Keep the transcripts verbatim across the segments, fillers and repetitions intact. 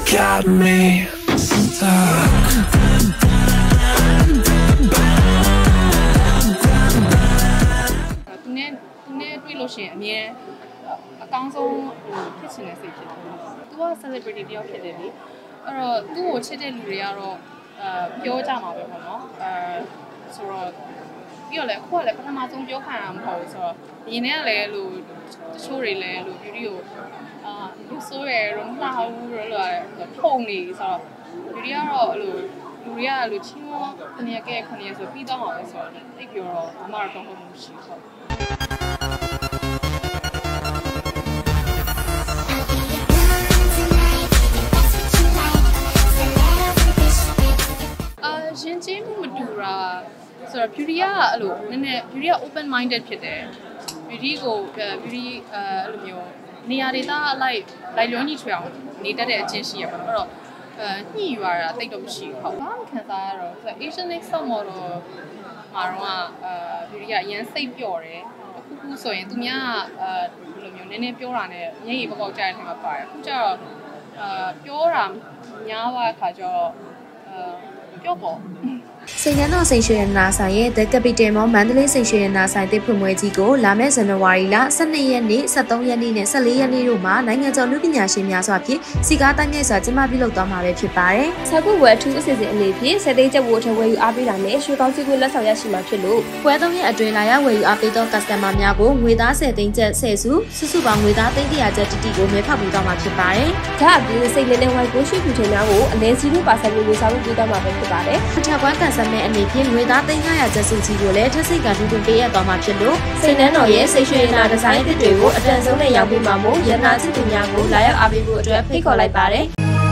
got me stuck. သူနဲ့သူနဲ့တွေ့လို့ရှိရင်အမြဲအကောင်းဆုံးဖြစ်ချင်တဲ့စိတ်ဖြစ်တယ်။ तू က celebrity တယောက်ဖြစ်တယ်လေ။အဲ့တော့သူ့ကိုချစ်တဲ့လူတွေကတော့အာပြောကြမှာပဲပေါ့နော်။အဲဆိုတော့ပြီးတော့လည်းအခုကလည်းပထမဆုံးပြောခံရမှာမဟုတ်ဘူးဆိုတော့ဒီနေ့ကလည်းလို့တချို့တွေလည်းလို့ beauty ကိုအာလူဆိုးရယ်တော့မလှဘူးလို့ဖုန်နေဆိုတော့ beauty ကတော့အဲ့လိုလူတွေကအဲ့လိုချင်းမောခဏရကဲခဏရဆိုပြီးတော့မှာပဲဆိုတော့တိတ်ပြောတော့အမတော့တော့မရှိဘူးဟုတ်ရှင်ချင်းမတူတာဆိုတော့ beauty ကအဲ့လိုနည်းနည်း beauty က open minded ဖြစ်တယ် beauty ကို beauty အဲ့လိုမျိုးနေရာဒေသလိုက်လိုက်လွှမ်းညှိထွေအောင်နေတတ်တဲ့အချင်းရှိရပါတော့အဲ့တော့အဲညှိရွာတာတိတ်တော့မရှိဘူးဟုတ်ဘာမှခံစားရတော့ဆို Asian Next Top Model မှာတော့အဲ beauty ကအရင်စိတ်ပျော့တယ်အခုခုဆိုရင်သူများအဲလိုမျိုးနည်းနည်းပြောတာနဲ့မျက်ရည်ပေါက်ပေါက်ကြတဲ့ထဲမှာပါတယ်အခုကျတော့အဲပြောတာများသွားတဲ့ခါကျတော့အဲပြောပေါ့စိန်နန်းတော်စိန်ရွှေရတနာဆိုင်ရဲ့ The Capital Mall မန္တလေးစိန်ရွှေရတနာဆိုင်တစ်ဖွင့်ပွဲကြီးကိုလာမယ့်ဇန်နဝါရီလ ၁၂ ရက်နေ့ ၁၃ ရက်နေ့နဲ့ ၁၄ ရက်နေ့တို့မှာနိုင်ငံကျော်လူပညာရှင်များစွာဖြင့်စီကားတိုင်းငယ်စွာကျင်းပပြုလုပ်သွားမှာပဲဖြစ်ပါတယ်။ဆောက်ကူဝယ်ထူးအစီအစဉ်အနေဖြင့်စက်သိန်းကျပ်ဝတ်ထဝယ်ယူအားပေးတာနဲ့ရွှေကောင်းစီကိုလက်ဆောင်ရရှိမှာဖြစ်လို့ပွဲသုံးရက်အတွင်းလာရောက်ဝယ်ယူအားပေးသော customer များကိုငွေသား၁၀သိန်းကျပ်ဆယ်စုစုစုပေါင်းငွေသားသိန်း၁၀၀ကျပ်တိတိကိုမဲဖောက်ပေးသွားမှာဖြစ်ပါတယ်။ဒါအပြင်စိတ်လေးနဲ့ဝိုင်ကိုရွှေဖြူထင်းများကိုအလဲ zero percent ကိုဝယ်ဆောင်ပေးသွားမှာပဲဖြစ်ပါတယ်။ထပ်ကွမ်းကန်ဆယ်မဲ့အနေဖြင့်ငွေသားသိန်း၅၀၀ကျပ်စုကြီးကိုလည်းထပ်စိတ်ကထူးထူးပေးရသွားမှာဖြစ်လို့စိတ်နှန်းတော်ရဲ့စိတ်ရွှေရတနာဒီဇိုင်းအသစ်တွေကိုအတန်ဆုံးနဲ့ရောင်းပေးမှာမို့ရတနာချစ်သူများကိုလာရောက်အားပေးဖို့အတွက်ဖိတ်ခေါ်လိုက်ပါတယ်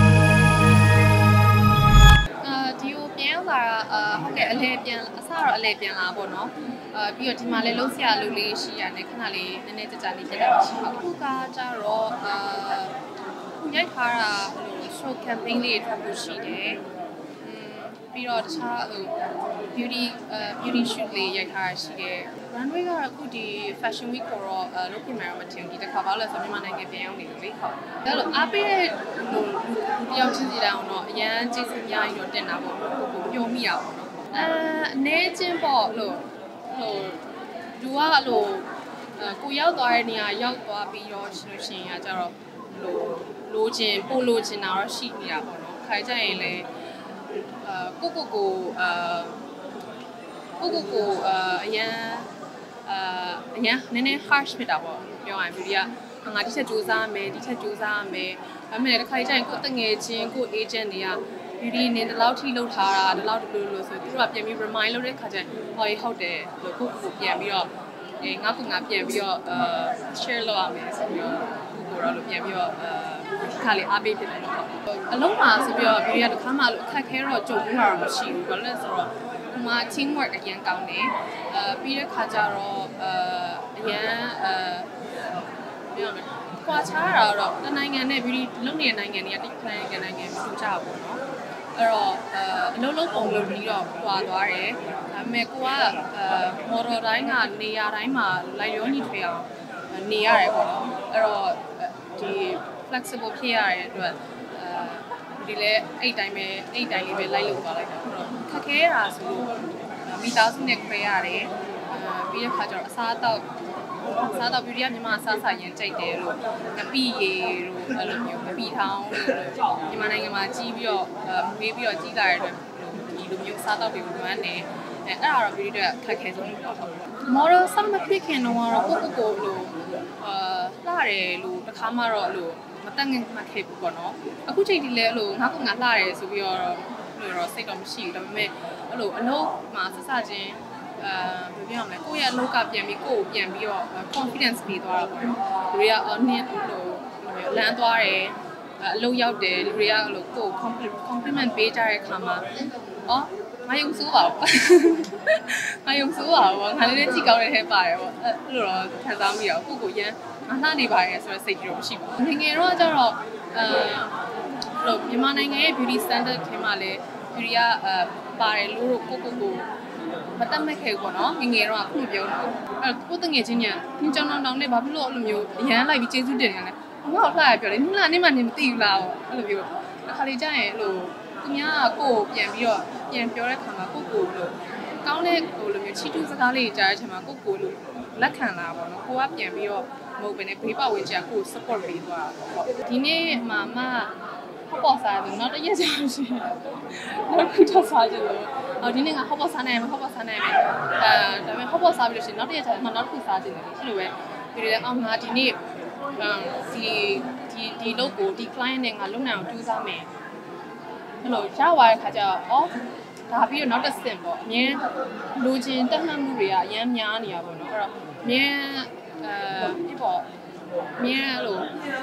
အာဒီကိုပြန်လာအာဟုတ်ကဲ့အလဲပြန်အစတော့အလဲပြန်လာပေါ့နော်အာပြီးတော့ဒီမှာလည်းလုံးဆရာလူလေးရှိရတယ်ခဏလေးနည်းနည်းကြာကြာလေးဖြစ်တာရှိဟုတ်ခုကကြတော့အာရိုက်ထားတာဟို show campaign လေးထွက်ဖို့ရှိတယ်ပြီးတော့တခြားဟို beauty beauty shoot လေးရိုက်ထားရှိတယ် runway ကအခုဒီ fashion week ကိုတော့လုပ်ပြမယ်မထင်ဘူးဒီတစ်ခါဘာလို့လဲဆိုတော့မြန်မာနိုင်ငံပြန်ရောက်နေလို့လေဟုတ်ဒါလို့အားပေးတဲ့ဟိုတယောက်ချင်းစီတိုင်းတော့အရန်ကျေးဇူးများကြီးတော့တင်တာပေါ့ကိုကိုပြောမိရပါတော့အဲအနေချင်းပေါ့လို့ဟိုလူကအဲ့လိုကိုရောက်သွားတဲ့နေရာရောက်သွားပြီးတော့ရှင်ရှင်ကကြတော့လိုလိုချင်ပို့လိုချင်တာတော့ရှိနေတာပေါ့နော်ခါကြရင်လည်းအာကိုကိုကိုအာကိုကိုကိုအာအရန်အာအရန်နည်းနည်း harsh ဖြစ်တာပေါ့ပြောရရင်ဗီဒီယိုငါဒီချက်စူးစမ်းမယ်ဒီချက်စူးစမ်းမယ်ဒါပေမဲ့တစ်ခါကျရင်ကိုတငယ်ချင်းကို agent တွေကဗီဒီနေဒီလောက်ထိလောက်ထားတာဒီလောက်ဒီလိုလိုဆိုသူတို့ကပြန်ပြီး remind လုပ်တဲ့ခါကျရင်ဟောရေးဟုတ်တယ်လို့ကိုကိုကိုပြန်ပြီးတော့အေးငါကငါပြန်ပြီးတော့အာ share လုပ်ရမယ်ဆိုပြီးတော့ကိုကိုတော့လို့ပြန်ပြီးတော့အာခါလေးအားပေးဖြစ်တယ်လို့အလုံးမှာဆိုပြီးတော့ဗီဒီယိုတစ်ခါမှလို့အခက်ခဲတော့ကြုံပြီးတော့မရှိဘူးဘာလို့လဲဆိုတော့ဒီမှာ team work အရင်ကောင်းတယ်အာပြီးတဲ့ခါကျတော့အာအရင်အာပြောရမယ်ကွာခြားတာတော့တနိုင်ငံနဲ့ဗီဒီလုံနေတဲ့နိုင်ငံတွေကတိတ်ခိုင်းတဲ့နိုင်ငံမတူကြဘူးပေါ့နော်အဲ့တော့အာအလုံးလုံးပုံလုံးပြီးတော့ကွာသွားတယ်ဒါပေမဲ့ကိုကအာ model တိုင်းကနေရာတိုင်းမှာလိုက်ရောညီထွေအောင်နေရတယ်ပေါ့နော်အဲ့တော့ဒီ flexible ဖြစ်ရတဲ့အတွက်အာဒီလေအဲ့တိုင်းပဲအဲ့တိုင်းလေးပဲလိုက်လို့သွားလိုက်တာဆိုတော့ခက်ခဲတာဆိုလို့မိသားစုနဲ့ခွဲရတယ်အာပြီးတဲ့ခါကျတော့အစားအသောက်အစားတော့ beauty ကမြန်မာအစားအစာရန်ကြိုက်တယ်လို့ငပိရေတို့အဲ့လိုမျိုးငပိထောင်းတို့မြန်မာနိုင်ငံမှာကြီးပြီးတော့မေးပြီးတော့ကြီးလာတဲ့အတွက်ဒီလိုမျိုးစားတော့တွေကိုမှန်းနေအဲအဲ့ဒါတော့ beauty တွေကခက်ခဲဆုံးလို့ပြောတာပေါ့ model စမဖြစ်ခင်တော့ကိုကိုကိုလို့အာလှတယ်လို့တစ်ခါမှတော့အဲ့လိုမတက်ငင်မှခဲ့ဘူးပေါ့နော်အခုချိန်ဒီလဲအဲ့လိုငါကငါလှတယ်ဆိုပြီးတော့လို့တော့စိတ်တော့မရှိဘူးဒါပေမဲ့အဲ့လိုအလုပ်မှာဆက်စချင်းအာဘယ်ပြောမလဲကိုယ့်ရဲ့အလုပ်ကပြန်ပြီးကိုယ့်ကိုပြန်ပြီးတော့ confidence ပေးသွားတာပေါ့နော်လူတွေကအော်နင်းလို့လမ်းသွားတယ်အလုပ်ရောက်တယ်လူတွေကအဲ့လိုကိုယ့် compliment ပေးကြတဲ့အခါမှာအော်ငါယုံစိုးပါဘူးငါယုံစိုးပါဘူးငါလည်းကြည့်ကောင်းတဲ့ထဲပါတယ်ပေါ့အဲ့လိုတော့ခံစားမိတော့ကိုယ့်ကိုရမ်းငါလှနေပါရဲ့ဆိုတော့စိတ်ကြတော့မရှိဘူးငငယ်တော့ကျတော့အာလို့မြန်မာနိုင်ငံရဲ့ beauty standard ထဲမှာလည်း beauty ကအာပါတယ်လို့ကိုကိုကိုမတတ်မဲ့ခဲ့ဘူးပေါ့နော်ငငယ်တော့အခုမပြောဘူးအဲ့ကိုတငယ်ချင်းညာနင်းကြောင်တောင်တောင်နဲ့ဘာဖြစ်လို့အဲ့လိုမျိုးအရန်လိုက်ပြီးကျေးဇူးတင်နေလဲငါ့ကိုလှရပြောတယ်နင်းလားနင်းမှနင်းမသိဘူးလားအဲ့လိုမျိုးတခခါလေးကြရင်လို့သူများကကိုယ်ပြန်ပြီးတော့ပြန်ပြောတဲ့ခါမှာကိုကိုလို့ကောင်းတဲ့ဟိုလိုမျိုးချီတူစကားလေးကြားတဲ့အချိန်မှာကိုကိုလို့လက်ခံလာပါတော့ကိုကပြန်ပြီးတော့မဟုတ်ဘဲနဲ့ဘေးပတ်ဝန်းကျင်ကို support ပေးသွားတာပေါ့ဒီနေ့မှာမှဟောပေါ်စားတယ်နောက်တစ်ရက်ကြာရှင်နောက်တစ်ချက်စားကြလို့အော်ဒီနေ့ကဟောပေါ်စားနိုင်မှာဟောပေါ်စားနိုင်မယ်အဲဒါပေမဲ့ဟောပေါ်စားပြီးလို့ရှင်နောက်တစ်ရက်ကြာမှနောက်တစ်ခုစားကြတယ်အဲ့လိုပဲဒီလိုအောင်ငါဒီနေ့ဒီဒီဒီလုပ်ကိုဒီ client နဲ့ငါလုပ်နိုင်အောင်ကြိုးစားမယ်အဲ့လိုရသွားတဲ့ခါကျတော့အော်ဒါပြီးတော့နောက်တစ်ဆင့်ပေါ့အမြဲလိုချင်တက်မှတ်မှုတွေကအများများနေရပါတော့အဲ့တော့အမြဲအဲဒီပေါ့အမြဲလို့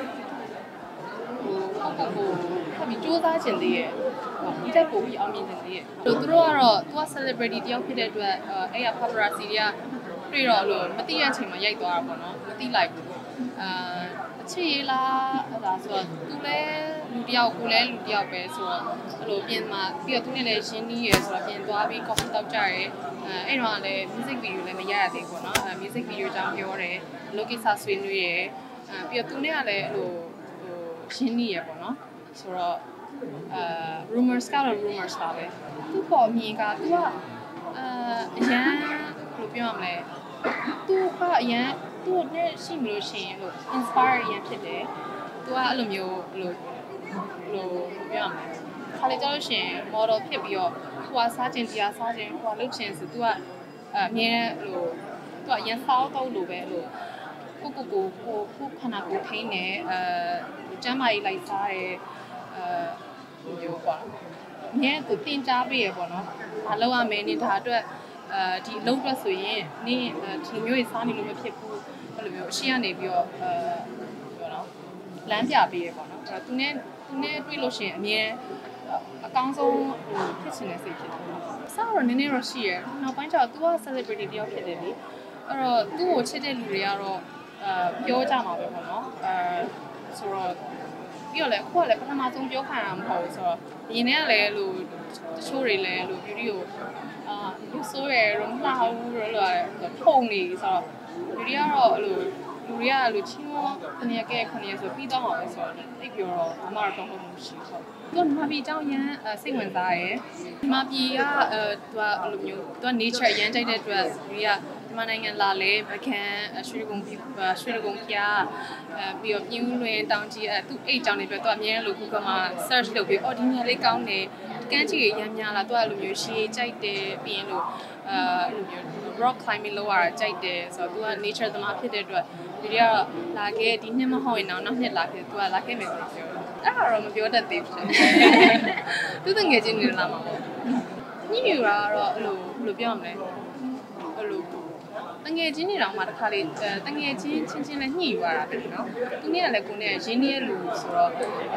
ဟိုကိုကိုကိုခပြီးစူးစမ်းချင်သေးရဲ့ဒီတက်ပို့ပြီးအောင်မြင်နေသေးရဲ့သူတို့ကတော့သူက celebrity တယောက်ဖြစ်တဲ့အတွက်အဲ့ရ paparazzi တွေကတွေ့တော့လို့မသိတဲ့အချိန်မှာရိုက်သွားတာပေါ့နော်မသိလိုက်ဘူးအာအချစ်ရေးလားအဲ့ဒါဆိုတော့သူလည်းလူတယောက်ကိုလည်းလူတယောက်ပဲဆိုတော့အဲ့လိုပြင်မှာပြီးတော့သူနဲ့လည်းရှင်းနီးရယ်ဆိုတော့ပြင်သွားပြီး coffee တောက်ကြရဲအဲအဲ့တော့လည်း music video လည်းမရရသေးဘူးပေါ့နော်အဲ music video ကြောင်းပြောတယ်လောကိစ္စဆွေးနွေးရယ်အဲပြီးတော့သူနဲ့ကလည်းအဲ့လိုဟိုရှင်းနီးရယ်ပေါ့နော်ဆိုတော့အာ rumors ကတော့ rumors ပါပဲသူ့ပေါ်မြင်ကသူကအာအရန်ဘယ်လိုပြောရမလဲသူကအရန်သူ့နဲ့ရှိမလို့ရှိရင်ဟို inspire ရန်ဖြစ်တယ်သူကအဲ့လိုမျိုးဟိုလိုဟိုပြောရမလဲခါလေကြောက်လို့ရှိရင် model ဖြစ်ပြီးတော့ဟိုကစားခြင်းတရားစားခြင်းဟိုကလုပ်ခြင်းဆိုသူကအမြဲဟိုသူကအရန်စားတော့လို့ပဲဟိုကိုကိုကိုကိုကိုခနာကိုထိန်းနေအဲကျမ်းမာရေးလိုက်စားတယ်အဲမျိုးပေါ့အမြဲသူတင်ကြားပေးရပေါ့နော်မလုပ်ရမယ်နေဒါအတွက်အဲဒီအလုပ်အတွက်ဆိုရင်နင်းဒီမျိုးကြီးစားနေလို့မဖြစ်ဘူးအဲ့လိုမျိုးအရှိကနေပြီးတော့အဲပြောတော့လမ်းပြပေးရပေါ့နော်အဲ့တော့သူနဲ့သူနဲ့တွေ့လို့ရှိရင်အမြဲအကောင်းဆုံးဟိုဖြစ်ချင်တဲ့စိတ်ဖြစ်တယ်။စားတော့နည်းနည်းတော့ရှိရယ်။နောက်ပိုင်းကျတော့ तू က celebrity တယောက်ဖြစ်တယ်လေ။အဲ့တော့သူ့ကိုချစ်တဲ့လူတွေကတော့အာပြောကြမှာပဲပေါ့နော်။အဲဆိုတော့ပြီးတော့လည်းအခုကလည်းပထမဆုံးပြောခံရမှာမဟုတ်ဘူးဆိုတော့ဒီနေ့ကလည်းလို့တချို့တွေလည်းလို့ beauty ကိုအာဒီဆိုရယ်တော့မလှဘူးလို့ဖုန်နေဆိုတော့ beauty ကတော့အဲ့လိုလူတွေကအဲ့လိုချင်းမောတနည်းကဲခုနှစ်ရက်ဆိုပြီးတော့မှာပဲဆိုတော့တိတ်ပြောတော့အမတော့တော့မရှိဘူး။သူကမပီကြောင့်ရမ်းစိတ်ဝင်စားရယ်။မပီကအဲသူကအဲ့လိုမျိုးသူက nature ရမ်းကြိုက်တဲ့အတွက်ဒီကဒီမနိုင်ငံလာလဲမကန်ရွှေကုန်းရွှေကုန်းပြအဲပြီးတော့ပြင်းလွင်တောင်ကြီးအဲသူအိတ်ကြောင့်နေပြီးတော့သူအမြဲလို့ Google မှာ search လုပ်ပြီးအော်ဒီနေရာလေးကောင်းတယ်။ကန်းကြီးရမ်းများလာသူကအဲ့လိုမျိုးရှေးကြိုက်တယ်ပြီးရင်လို့အဲအဲ့လိုမျိုး rock climbing လုပ်ရတာကြိုက်တယ်ဆိုတော့သူက nature သမားဖြစ်တဲ့အတွက်ဒီကလာခဲ့ဒီနှစ်မဟုတ်ရင်တော့နောက်နှစ်လာခဲ့သူကလာခဲ့မယ်လို့ပြောတယ်အဲ့ဒါတော့မပြောတတ်သေးဘူးသူတငယ်ချင်းတွေလာမှာပေါ့ညညူတာကတော့အဲ့လိုဘယ်လိုပြောရမလဲအဲ့လိုတငယ်ချင်းတွေတောင်မှတစ်ခါလေတငယ်ချင်းချင်းချင်းလည်းညှိယူရတာပဲเนาะသူနဲ့ကလည်းကိုနဲ့ရင်းနှီးရဲ့လူဆိုတော့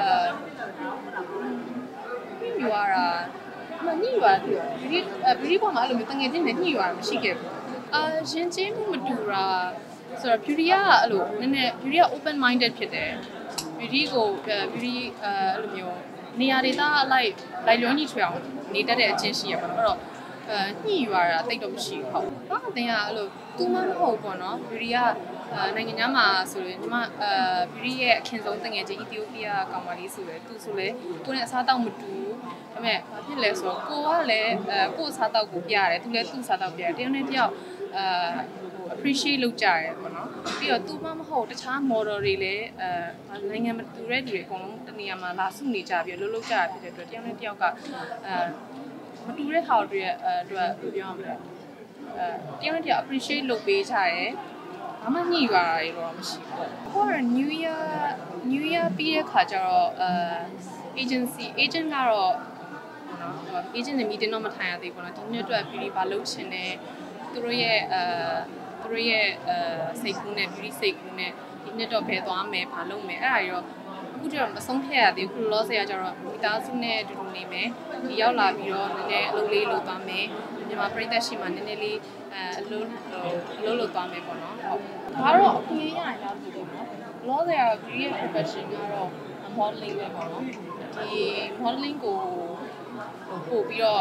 အဲညှိယူရတာမညှိယူရတယ်ဒီဒီပေါ်မှာအဲ့လိုမျိုးတငယ်ချင်းတွေညှိယူရတာမရှိခဲ့ဘူးအာရင်ချင်းမှုမတူတာဆိုတော့ beauty ကအဲ့လိုနည်းနည်း beauty က open minded ဖြစ်တယ် beauty ကို beauty အဲအဲ့လိုမျိုးနေရာဒေသအလိုက်လိုက်လွန်ကြီးထွေအောင်နေတတ်တဲ့အချင်းရှိရပါတော့အဲ့တော့အဲညှိယူရတာတိတ်တော့မရှိဘူးဟုတ်။အတင်းကအဲ့လိုသူမှမဟုတ်ပေါ့နော် beauty ကနိုင်ငံသားမှာဆိုရင်ညီမအဲ beauty ရဲ့အခင်ဆုံးတငယ်ချင်း Ethiopia ကောင်မလေးဆိုရယ်သူဆိုလေကိုနဲ့အစားတောက်မတူဒါပေမဲ့ဘာဖြစ်လဲဆိုတော့ကိုကလည်းအဲကိုအစားတောက်ကိုပြရတယ်သူလည်းသူ့စားတောက်ပြရတယ်တယောက်နဲ့တယောက်အဲ appreciate လုပ်ကြရတယ်ပေါ့နော်ပြီးတော့သူမှမဟုတ်တခြား model တွေလည်းအဲနိုင်ငံမတူတဲ့တွေအကုန်လုံးတနေရာမှာလာစုနေကြပြီးလှုပ်လှုပ်ကြရဖြစ်တဲ့အတွက်တယောက်နဲ့တယောက်ကအဲမတူတဲ့ဟာတွေရဲ့အဲအတွက်ပြောရမလဲအဲတယောက်နဲ့တယောက် appreciate လုပ်ပေးကြရတယ်ဘာမှညှိရတာတွေတော့မရှိဘူး။ဟိုက New Year New Year ပြီးတဲ့ခါကျတော့အဲ agency agent ကတော့နော် agent နဲ့ meeting တော့မထိုင်ရသေးဘူးပေါ့နော်ဒီနေ့အတွက် beauty ဘာလုပ်ချင်လဲသူတို့ရဲ့အဲသူတို့ရဲ့အဲစိတ်ကူးနဲ့ beauty စိတ်ကူးနဲ့ဒီနေ့တော့ဘယ်သွားမယ်ဘာလုပ်မယ်အဲ့ဒါရောအခုကျတော့မဆုံးဖြတ်ရသေးဘူးခုလောဆယ်ကကျတော့မိသားစုနဲ့အတူတူနေမယ်ဒီရောက်လာပြီးတော့နည်းနည်းအလုပ်လေးလုပ်သွားမယ်မြန်မာပြည်သက်ရှိမှနည်းနည်းလေးအဲအလုပ်အလုပ်လုပ်သွားမယ်ပေါ့နော်ဟုတ်ဒါတော့အခွင့်အရေးရရင်တော့ဒီလိုနော်လောဆယ်က beauty ရဲ့ profession ကတော့ modeling ပဲပေါ့နော်ဒီ modeling ကိုပို့ပြီးတော့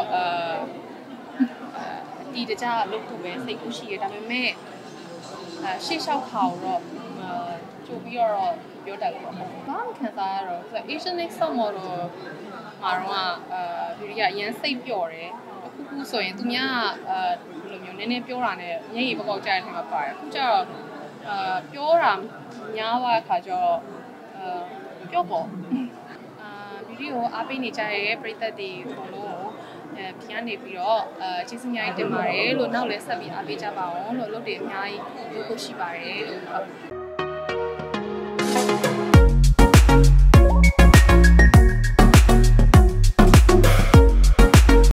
အဲဒီတကြလုပ်ဖို့ပဲစိတ်ကူးရှိရဒါပေမဲ့အဲရှေ့လျှောက်ခါတော့ကြိုပြီးတော့ပြောတတ်လို့ပေါ့ဘာမှခံစားရတော့ဆို Asian Next Top Model မှာတော့အာဗီဒီယိုအရင်စိတ်ပျော့တယ်အခုခုဆိုရင်သူများအာဒီလိုမျိုးနည်းနည်းပြောတာနဲ့မျက်ရည်ပေါက်ပေါက်ကြတဲ့ထဲမှာပါတယ်အခုကျတော့အာပြောတာများသွားတဲ့ခါကျတော့အာပြောပေါ့အာဗီဒီယိုအားပေးနေကြတဲ့ပရိသတ်တွေအကုန်လုံးကိုအဲပြန်းနေပြီးတော့အဲကျေးဇူးအများကြီးတင်ပါတယ်လို့နောက်လည်းဆက်ပြီးအားပေးကြပါအောင်လို့အလုပ်တွေအများကြီးလုပ်ဖို့ရှိပါတယ်လို့ဟုတ်